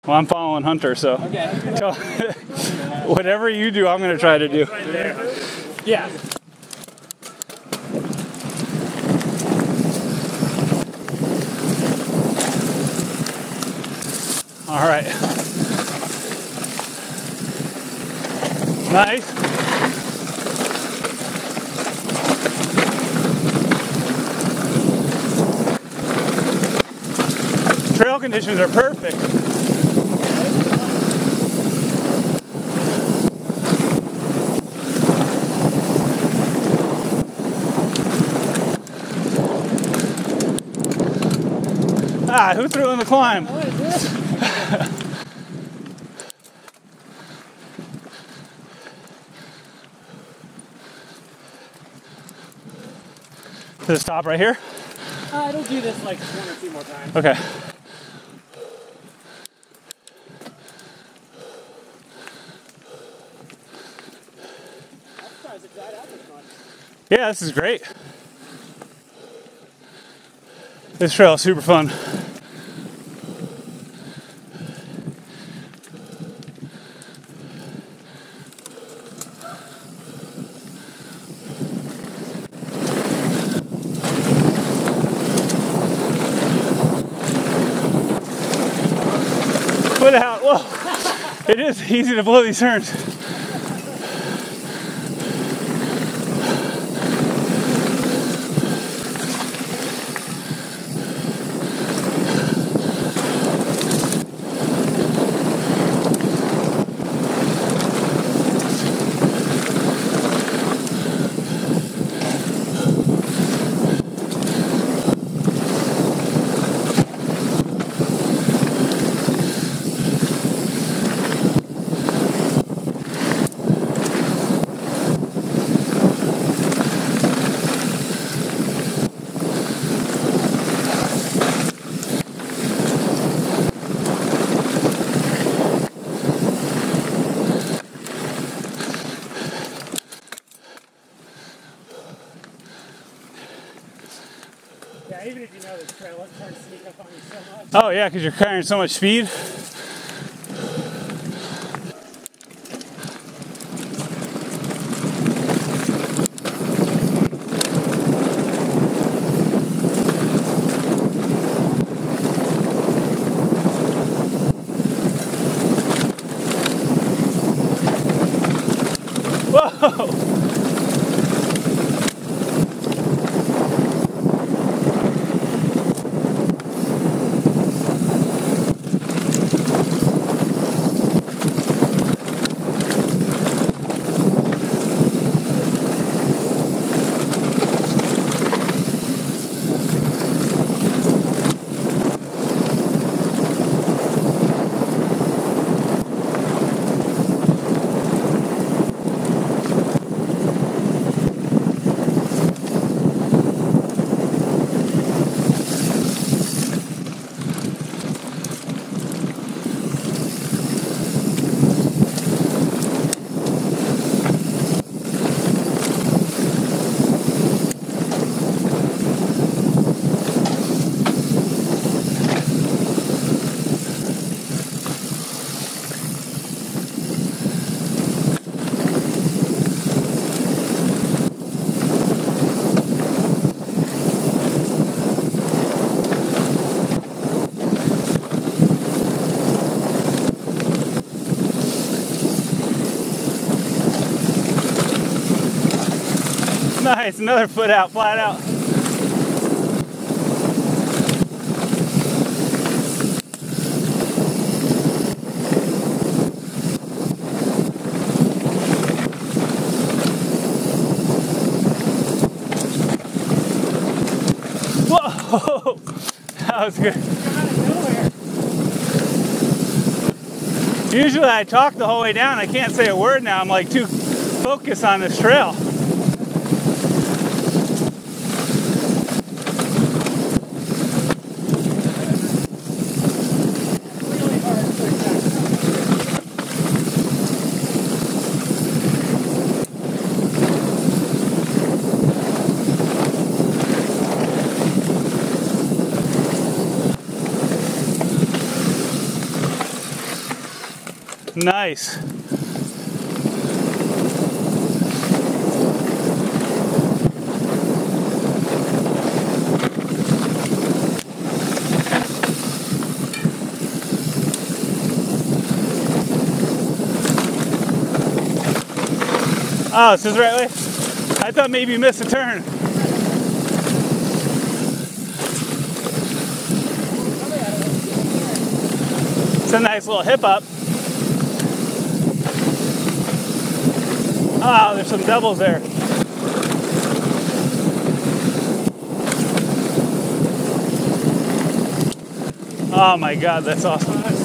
Well, I'm following Hunter, so Okay. whatever you do, I'm going to try to do. Yeah. All right. Nice. Trail conditions are perfect. Ah, who threw in the climb? Does it stop right here? It'll do this like 1 or 2 more times. Okay. I'm surprised it dried out this much. Yeah, this is great. This trail is super fun. Put out. Whoa! It is easy to blow these turns. Yeah, even if you know this trail, it's hard to sneak up on you so much. Oh yeah, because you're carrying so much speed. Whoa! Nice, another foot out, flat out. Whoa, that was good. Usually I talk the whole way down. I can't say a word now. I'm like too focused on this trail. Nice. Oh, this is the right way? I thought maybe you missed a turn. It's a nice little hip up. Oh, there's some doubles there. Oh my God, that's awesome.